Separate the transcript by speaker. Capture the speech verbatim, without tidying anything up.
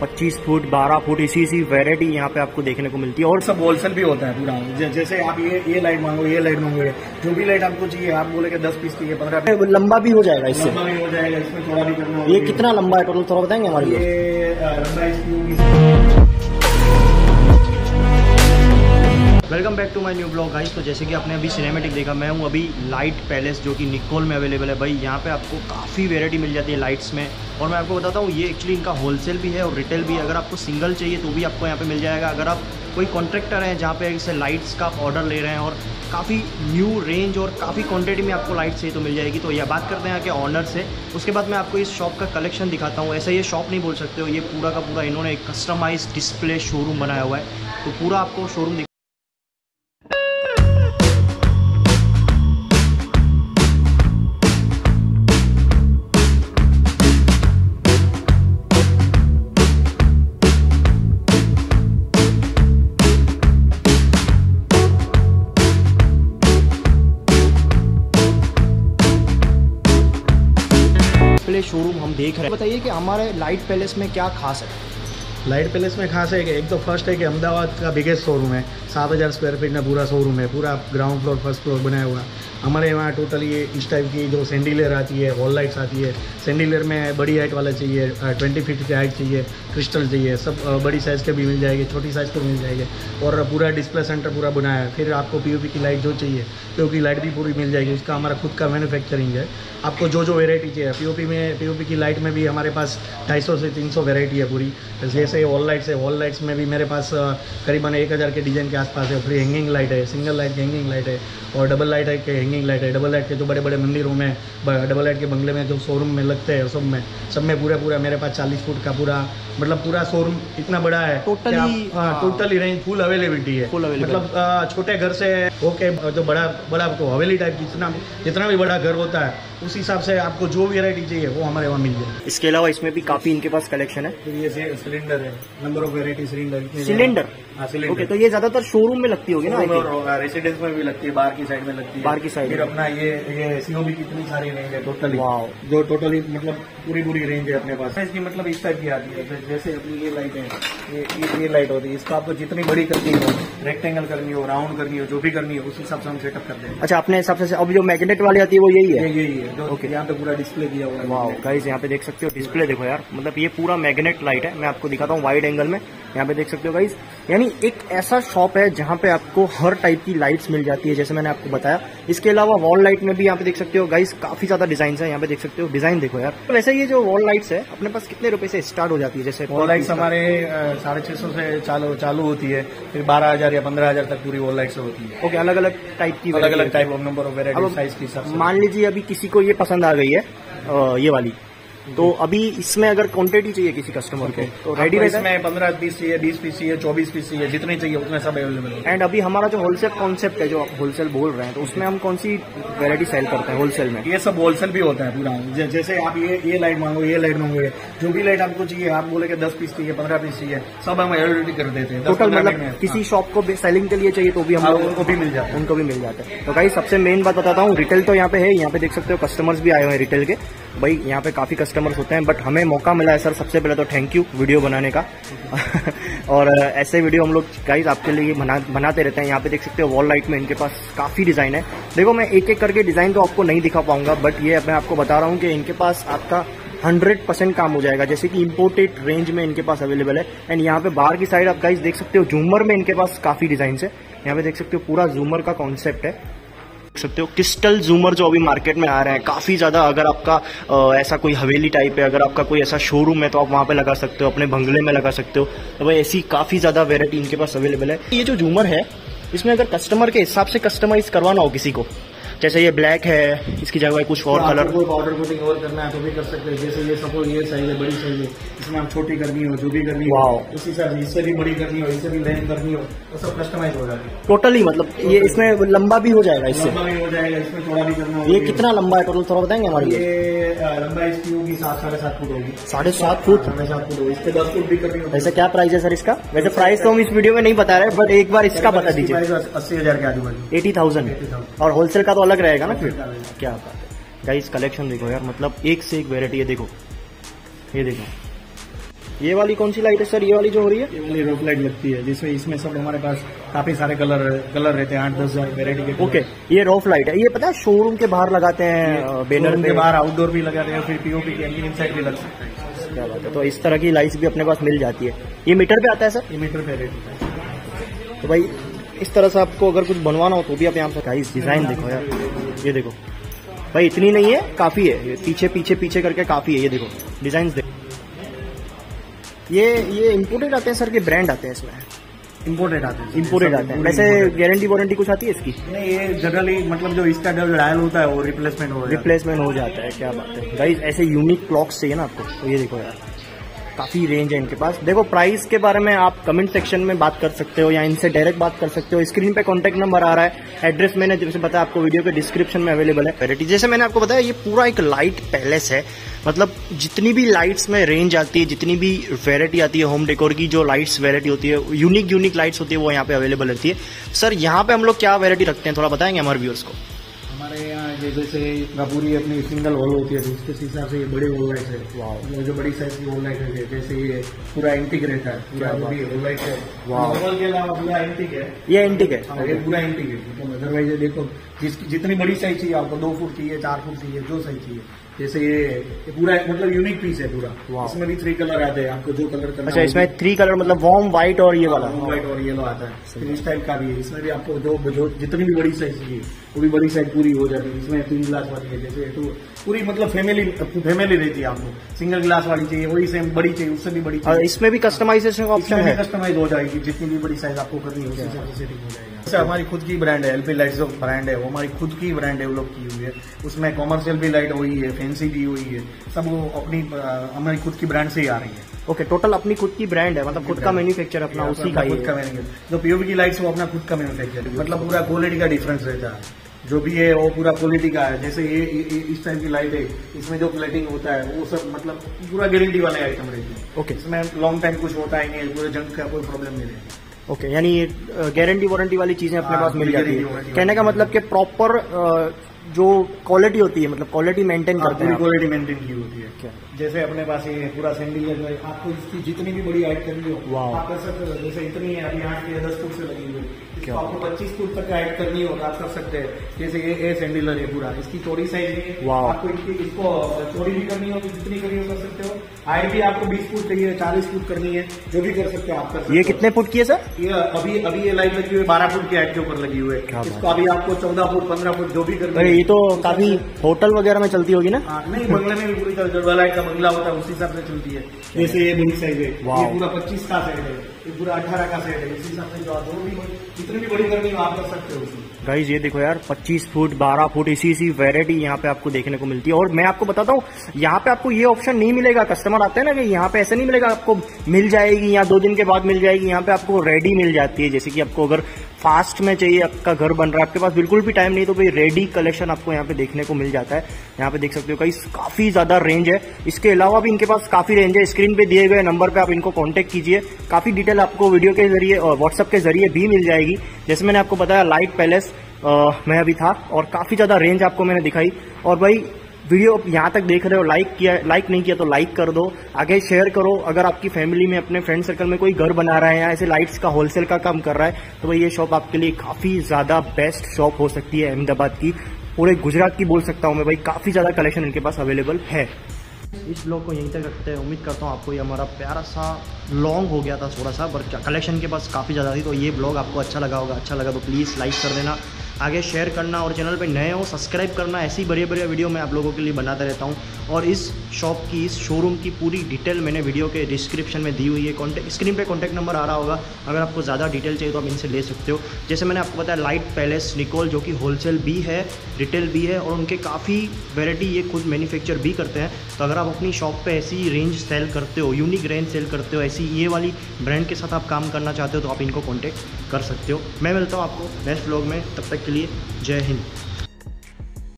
Speaker 1: पच्चीस फुट बारह फुट इसी इसी वैरायटी यहाँ पे आपको देखने को मिलती है। और
Speaker 2: सब होलसेल भी होता है पूरा। जैसे आप ये ये लाइट मांगो, ये लाइट मांगो, जो भी लाइट आपको चाहिए, आप बोले कि दस पीस चाहिए, पंद्रह,
Speaker 1: लंबा भी हो जाएगा इससे,
Speaker 2: लंबा भी हो जाएगा, इसमें थोड़ा भी करना।
Speaker 1: ये कितना लंबा है टोटल थोड़ा बताएंगे हमारे लिए?
Speaker 2: ये लंबा इसकी।
Speaker 1: Welcome back to my new blog guys. तो जैसे कि आपने अभी सिनेमेटिक देखा, मैं हूँ अभी लाइट पैलेस जो कि निकोल में अवेलेबल है। भाई यहाँ पे आपको काफ़ी वैरायटी मिल जाती है लाइट्स में। और मैं आपको बताता हूँ, ये एक्चुअली इनका होलसेल भी है और रिटेल भी है। अगर आपको सिंगल चाहिए तो भी आपको यहाँ पे मिल जाएगा। अगर आप कोई कॉन्ट्रैक्टर हैं जहाँ पे इससे लाइट्स का ऑर्डर ले रहे हैं और काफ़ी न्यू रेंज और काफ़ी क्वांटिटी में आपको लाइट चाहिए तो मिल जाएगी। तो यह बात करते हैं यहाँ के ऑनर से, उसके बाद मैं आपको इस शॉप का कलेक्शन दिखाता हूँ। ऐसा ये शॉप नहीं बोल सकते हो, ये पूरा का पूरा इन्होंने एक कस्टमाइज डिस्प्ले शोरूम बनाया हुआ है। तो पूरा आपको शोरूम शोरूम हम देख रहे हैं। बताइए कि हमारे लाइट पैलेस में क्या खास है?
Speaker 2: लाइट पैलेस में खास है कि एक तो फर्स्ट है कि अहमदाबाद का बिगेस्ट शोरूम है। सात हज़ार स्क्वायर फीट में पूरा शोरूम है, पूरा ग्राउंड फ्लोर फर्स्ट फ्लोर बनाया हुआ। हमारे यहाँ टोटल ये इस टाइप की जो सैंडिलियर आती है, वॉल लाइट्स आती है। सैंडिलियर में बड़ी हाइट वाला चाहिए, ट्वेंटी फीट की हाइट चाहिए, क्रिस्टल चाहिए, सब बड़ी साइज़ के भी मिल जाएंगे, छोटी साइज़ के मिल जाएंगे। और पूरा डिस्प्ले सेंटर पूरा बनाया है। फिर आपको पीओपी की लाइट जो चाहिए, पीओपी लाइट भी पूरी मिल जाएगी। उसका हमारा खुद का मैन्युफैक्चरिंग है। आपको जो जो वेराइटी चाहिए, पीओपी में पीओपी की लाइट में भी हमारे पास ढाई सौ से तीन सौ वेराइटी है पूरी। जैसे वॉल लाइट्स है, वॉल लाइट्स में भी मेरे पास करीबन एक हज़ार के डिज़ाइन के आसपास है। फिर हैंगिंग लाइट है, सिंगल लाइट की हैंगिंग लाइट है और डबल लाइट है कि हैंगिंग लाइट है। डबल लाइट के जो बड़े बड़े मंदिरों में, डबल लाइट के बंगले में जो शोरूम में लगते हैं, सब में सब में पूरा पूरा मेरे पास चालीस फुट का पूरा, मतलब पूरा शोरूम इतना बड़ा है।
Speaker 1: Totally
Speaker 2: totally range full availability है।
Speaker 1: फुल अवेलेबल,
Speaker 2: मतलब छोटे घर से ओके, जो बड़ा बड़ा आपको हवेली टाइप जितना जितना भी बड़ा घर होता है उस हिसाब से आपको जो वेराइटी चाहिए वो हमारे वहाँ मिल जाए।
Speaker 1: इसके अलावा इसमें भी काफी इनके पास कलेक्शन है।
Speaker 2: फिर ये सिलेंडर है, number of variety cylinder.
Speaker 1: Cylinder
Speaker 2: cylinder
Speaker 1: okay, तो ये ज्यादातर शोरूम में लगती होगी ना?
Speaker 2: रेसिडेंस में भी लगती है, बाहर की साइड में लगती है।
Speaker 1: बाहर की साइड
Speaker 2: फिर अपना ये ये सीओबी की कितनी सारी रेंज है टोटली, जो टोटली मतलब पूरी पूरी रेंज है अपने पास। इसकी मतलब इस टाइप की आती है। जैसे अपनी ये लाइट है, ये ये लाइट होती है, इसका आपको जितनी बड़ी करनी हो, रेक्टेंगल करनी हो, राउंड करनी हो, जो भी करनी हो, उस हिसाब से हम सेटअप कर देंगे।
Speaker 1: अच्छा, अपने हिसाब से। अब जो मैग्नेट वाली आती है वो यही है?
Speaker 2: यही है जो यहाँ पे पूरा डिस्प्ले दिया हुआ है।
Speaker 1: वाओ गाइस, यहाँ पे देख सकते हो डिस्प्ले देखो यार, मतलब ये पूरा मैग्नेट लाइट है। मैं आपको दिखाता हूँ वाइड एंगल में, यहाँ पे देख सकते हो गाइस। यानी एक ऐसा शॉप है जहाँ पे आपको हर टाइप की लाइट्स मिल जाती है, जैसे मैंने आपको बताया। इसके अलावा वॉल लाइट में भी यहाँ पे देख सकते हो गाइस, काफी ज्यादा डिजाइन है। यहाँ पे देख सकते हो, डिजाइन देखो यार। तो वैसे ये जो वॉल लाइट्स है अपने पास कितने रुपए से स्टार्ट हो जाती है? जैसे
Speaker 2: वॉल लाइट्स हमारे साढ़े छह सौ से चालू चालू होती है, फिर बारह हजार या पंद्रह हजार तक पूरी वॉल लाइट्स होती है।
Speaker 1: ओके, अलग अलग टाइप की,
Speaker 2: अलग अलग type of number of variety size के हिसाब से।
Speaker 1: मान लीजिए अभी किसी को ये पसंद आ गई है, ये वाली, तो अभी इसमें अगर क्वांटिटी चाहिए किसी कस्टमर को तो रेडी रहता है?
Speaker 2: इसमें पंद्रह पीस चाहिए, बीस पीस चाहिए, चौबीस पीस चाहिए, जितने चाहिए उतने सब अवेलेबल है।
Speaker 1: एंड अभी हमारा जो होलसेल कॉन्सेप्ट है, जो आप होलसेल बोल रहे हैं, तो उसमें हम कौन सी वेरायटी सेल करते हैं होलसेल में?
Speaker 2: ये सब होलसेल भी होता है पूरा। जैसे आप ये ये लाइट मांगो, ये लाइट मांगो, जो भी लाइट आपको चाहिए, आप बोले कि दस पीस चाहिए, पंद्रह पीस चाहिए, सब हम अवेलेबिलिटी कर देते हैं।
Speaker 1: टोटल मतलब किसी शॉप को सेलिंग के लिए चाहिए तो भी हम लोग
Speaker 2: उनको भी मिल जाता है,
Speaker 1: उनको भी मिल जाता है। तो गाइस, सबसे मेन बात बताता हूँ, रिटेल तो यहाँ पे है। यहाँ पे देख सकते हो कस्टमर्स भी आए हुए हैं रिटेल के। भाई यहाँ पे काफी कस्टमर्स होते हैं, बट हमें मौका मिला है सर, सबसे पहले तो थैंक यू वीडियो बनाने का। और ऐसे वीडियो हम लोग गाइस आपके लिए बना, बनाते रहते हैं। यहाँ पे देख सकते हो वॉल लाइट में इनके पास काफी डिजाइन है। देखो, मैं एक एक करके डिजाइन तो आपको नहीं दिखा पाऊंगा, बट ये मैं आपको बता रहा हूँ कि इनके पास आपका हंड्रेड परसेंट काम हो जाएगा। जैसे कि इम्पोर्टेड रेंज में इनके पास अवेलेबल है। एंड यहाँ पे बाहर की साइड आप गाइस देख सकते हो, झूमर में इनके पास काफी डिजाइन है। यहाँ पे देख सकते हो पूरा झूमर का कॉन्सेप्ट है, देख सकते हो। क्रिस्टल झूमर जो अभी मार्केट में आ रहे हैं काफी ज्यादा। अगर आपका आ, ऐसा कोई हवेली टाइप है, अगर आपका कोई ऐसा शोरूम है तो आप वहां पे लगा सकते हो, अपने बंगले में लगा सकते हो। तो भाई ऐसी काफी ज्यादा वेरायटी इनके पास अवेलेबल है। ये जो झूमर है, इसमें अगर कस्टमर के हिसाब से कस्टमाइज करवाना हो किसी को, जैसे ये ब्लैक है, इसकी जगह कुछ और कलर,
Speaker 2: कोई पाउडर कोटिंग और करना है तो भी कर सकते हैं। जैसे ये सपोज ये साइज है, बड़ी साइज है, इसमें हम छोटी करनी हो, जो भी करनी हो, उसी हिसाब से इससे भी बड़ी करनी हो, इससे भी लेंथ करनी हो, तो सब कस्टमाइज हो जाती है
Speaker 1: टोटली। मतलब ये इसमें लंबा भी हो जाएगा, इससे
Speaker 2: लंबा भी हो जाएगा, इसमें थोड़ा भी करना हो।
Speaker 1: ये कितना लंबा है टोटल थोड़ा बताएंगे हमारे लिए?
Speaker 2: ये लंबा इसकी होगी सात साढ़े सात फुट होगी।
Speaker 1: साढ़े सात फुट
Speaker 2: साढ़े सात फुट होगी। इस पे दस फुट भी करनी होगी।
Speaker 1: वैसे क्या प्राइस है सर इसका? वैसे प्राइस तो हम इस वीडियो में नहीं बता रहे, बट एक बार इसका बता दीजिए।
Speaker 2: अस्सी हजार के आजू बाजू,
Speaker 1: एटी थाउजेंड और होलसेल का तो अलग रहेगा ना फिर? क्या बात है गाइस, कलेक्शन देखो यार, मतलब एक से एक वेरायटी है। देखो, ये देखो, ये वाली कौन सी लाइट है सर? ये वाली जो हो रही है,
Speaker 2: ये वाली रोप लाइट लगती है, जिसमें इसमें सब हमारे पास काफी सारे कलर कलर रहते हैं, आठ दस हजार वेरायटी के।
Speaker 1: ओके, ये रोफ लाइट है। ये पता है शोरूम के बाहर लगाते हैं, बैनर
Speaker 2: के बाहर आउटडोर भी लगाते हैं, फिर पीओपी के इनसाइड भी लग सकता है।
Speaker 1: क्या बात है। तो इस तरह की लाइट्स भी अपने पास मिल जाती है। ये मीटर पे आता है सर?
Speaker 2: ये मीटर पे रेट होता है।
Speaker 1: तो भाई इस तरह से आपको अगर कुछ बनवाना हो तो भी आप यहाँ पे गाइस डिजाइन देखो यार, ये देखो भाई, इतनी नहीं है, काफी है। ये पीछे पीछे पीछे करके काफी है। ये देखो डिजाइन देखो। ये ये इम्पोर्टेड आते हैं सर के ब्रांड आते हैं इसमें?
Speaker 2: इम्पोर्टेड आते हैं,
Speaker 1: इम्पोर्टेड आते हैं। वैसे गारंटी वारंटी कुछ आती है इसकी?
Speaker 2: नहीं, ये जनरली मतलब जो इसका जो डायल होता है वो रिप्लेसमेंट हो
Speaker 1: रिप्लेसमेंट हो जाता है। क्या बात है गाइस, ऐसे यूनिक क्लॉक्स चाहिए ना आपको तो ये देखो यार, काफी रेंज है इनके पास। देखो प्राइस के बारे में आप कमेंट सेक्शन में बात कर सकते हो या इनसे डायरेक्ट बात कर सकते हो। स्क्रीन पे कॉन्टैक्ट नंबर आ रहा है, एड्रेस मैंने जैसे बताया आपको वीडियो के डिस्क्रिप्शन में अवेलेबल है। वैरायटी जैसे मैंने आपको बताया, ये पूरा एक लाइट पैलेस है। मतलब जितनी भी लाइट्स में रेंज आती है, जितनी भी वैरायटी आती है होम डेकोर की, जो लाइट्स वैरायटी होती है, यूनिक यूनिक लाइट्स होती है, वो यहाँ पे अवेलेबल रहती है। सर यहाँ पे हम लोग क्या वैरायटी रखते हैं, थोड़ा बताएंगे हमारे व्यूअर्स को?
Speaker 2: हमारे यहाँ जैसे पूरी अपनी सिंगल वॉल होती है, उसके हिसाब से ये बड़ी वॉल लाइट है। वाह, जो बड़ी साइज की वॉल लाइट है, जैसे ये पूरा एंटीक रहता है, पूरा वॉल लाइट है। नॉर्मल के अलावा पूरा एंटीक है।
Speaker 1: ये एंटीक है?
Speaker 2: ये पूरा एंटीक है। अदरवाइज देखो, जितनी बड़ी साइज चाहिए आपको, दो फुट चाहिए, चार फुट चाहिए, जो साइज चाहिए। जैसे ये, ये पूरा मतलब यूनिक पीस है पूरा। इसमें भी थ्री कलर आते हैं, आपको जो कलर करना।
Speaker 1: अच्छा, इसमें थ्री कलर मतलब वार्म व्हाइट और ये वाला?
Speaker 2: व्हाइट और येलो आता है। इस टाइप का भी है। इसमें भी आपको जो, जो जितनी भी बड़ी साइज चाहिए वो भी बड़ी साइज पूरी हो जाती है। इसमें तीन ग्लास वाली है, जैसे तो पूरी मतलब फैमिली फैमिली रहती है। आपको सिंगल ग्लास वाली चाहिए, वही सेम बड़ी चाहिए, उससे भी बड़ी चाहिए।
Speaker 1: इसमें भी कस्टमाइजेशन का ऑप्शन है?
Speaker 2: कस्टमाइज हो जाएगी, जितनी भी बड़ी साइज आपको करनी है उसी हिसाब से सेटिंग हो जाएगी। हमारी खुद की ब्रांड है, एलपी लाइट्स जो ब्रांड है वो हमारी खुद की ब्रांड डेवलप की हुई है। उसमें कॉमर्शियल भी लाइट हुई है, फैंसी भी हुई है, सब वो अपनी हमारी खुद की ब्रांड से ही आ रही है।
Speaker 1: ओके, टोटल अपनी खुद की ब्रांड है, मतलब खुद का मैन्युफैक्चर अपना उसी का
Speaker 2: खुद का मैन्युफैक्चर। जो पीओपी की लाइट्स वो अपना खुद का मैन्युफैक्चर, मतलब पूरा क्वालिटी का डिफरेंस रहता है। जो भी है वो पूरा क्वालिटी का है। जैसे ये, ये इस टाइप की लाइट है, इसमें जो प्लेटिंग होता है वो सब मतलब पूरा गारंटी वाले आइटम रहती है।
Speaker 1: ओके,
Speaker 2: इसमें लॉन्ग टाइम कुछ होता ही नहीं, पूरे जंग का कोई प्रॉब्लम नहीं रहता।
Speaker 1: ओके, यानी गारंटी वारंटी वाली चीजें अपने पास मिल जाती है। कहने का मतलब कि प्रॉपर जो क्वालिटी होती है, मतलब क्वालिटी मेंटेन करते हैं,
Speaker 2: क्वालिटी मेंटेन की होती है। क्या जैसे अपने पास ये पूरा सैंडल है, आपको इसकी जितनी भी बड़ी हाइट करनी हो आप कर सकते हो। जैसे इतनी है अभी आठ या दस फुट से लगी हुई है, आपको पच्चीस फुट तक हाइट करनी हो तो आप कर सकते हैं। जैसे ये ए सैंडलर है पूरा, इसकी चौड़ी साइज है, आपको इसकी इसको चौड़ी भी करनी हो तो जितनी करनी हो कर सकते हो। हाइट भी आपको बीस फुट चाहिए, चालीस फुट करनी है, जो भी कर सकते हो आप कर सकते हो।
Speaker 1: ये कितने फुट की है सर?
Speaker 2: ये अभी अभी ये लाइट लगी हुई है बारह फुट की हाइट के ऊपर लगी हुई है। इसको अभी आपको चौदह फुट पंद्रह फुट जो भी करनी है।
Speaker 1: ये तो काफी होटल वगैरह में चलती होगी ना?
Speaker 2: नहीं, बंगले में भी पूरी तरह जो लाइट का बंगला होता है उसी हिसाब से चलती है। जैसे ये बड़ी साइज है, ये पूरा पच्चीस का सेट है, ये पूरा अठारह का सेट है। इसी हिसाब से जो भी जितनी भी बड़ी करनी हो आप कर सकते हो।
Speaker 1: गाइज ये देखो यार, पच्चीस फुट बारह फुट इसी इसी वैरायटी यहाँ पे आपको देखने को मिलती है। और मैं आपको बताता हूँ, यहाँ पे आपको ये ऑप्शन नहीं मिलेगा। कस्टमर आते हैं ना कि यहाँ पे ऐसे नहीं मिलेगा, आपको मिल जाएगी या दो दिन के बाद मिल जाएगी। यहाँ पे आपको रेडी मिल जाती है। जैसे कि आपको अगर फास्ट में चाहिए, आपका घर बन रहा है, आपके पास बिल्कुल भी टाइम नहीं, तो भाई रेडी कलेक्शन आपको यहाँ पे देखने को मिल जाता है। यहाँ पे देख सकते हो गाइस, काफी ज्यादा रेंज है। इसके अलावा भी इनके पास काफी रेंज है। स्क्रीन पे दिए गए नंबर पे आप इनको कांटेक्ट कीजिए, काफी डिटेल आपको वीडियो के जरिए और व्हाट्सएप के जरिए भी मिल जाएगी। जैसे मैंने आपको बताया, लाइट पैलेस में अभी था और काफी ज्यादा रेंज आपको मैंने दिखाई। और भाई वीडियो यहाँ तक देख रहे हो, लाइक किया लाइक नहीं किया तो लाइक कर दो, आगे शेयर करो। अगर आपकी फैमिली में, अपने फ्रेंड सर्कल में कोई घर बना रहा है या ऐसे लाइट्स का होलसेल का काम कर रहा है, तो भाई ये शॉप आपके लिए काफी ज्यादा बेस्ट शॉप हो सकती है अहमदाबाद की, पूरे गुजरात की बोल सकता हूँ मैं भाई। काफी ज्यादा कलेक्शन इनके पास अवेलेबल है। इस ब्लॉग को यहीं तक रखते हैं। उम्मीद करता हूँ आपको ये हमारा प्यारा सा लॉन्ग हो गया था थोड़ा सा, पर कलेक्शन के पास काफ़ी ज़्यादा थी, तो ये ब्लॉग आपको अच्छा लगा होगा। अच्छा लगा तो प्लीज़ लाइक कर देना, आगे शेयर करना, और चैनल पे नए हो सब्सक्राइब करना। ऐसी बड़े बड़े वीडियो मैं आप लोगों के लिए बनाता रहता हूँ। और इस शॉप की, इस शोरूम की पूरी डिटेल मैंने वीडियो के डिस्क्रिप्शन में दी हुई है। कॉन्टैक्ट स्क्रीन पे कॉन्टैक्ट नंबर आ रहा होगा, अगर आपको ज़्यादा डिटेल चाहिए तो आप इनसे ले सकते हो। जैसे मैंने आपको बताया, लाइट पैलेस निकोल, जो कि होलसेल भी है, रिटेल भी है, और उनके काफ़ी वेराइटी ये खुद मैन्युफैक्चर भी करते हैं। तो अगर आप अपनी शॉप पे ऐसी रेंज सेल करते हो, यूनिक रेंज सेल करते हो, ऐसी ये वाली ब्रांड के साथ आप काम करना चाहते हो, तो आप इनको कॉन्टैक्ट कर सकते हो। मैं मिलता हूँ आपको नेक्स्ट व्लॉग में, तब तक के लिए जय हिंद।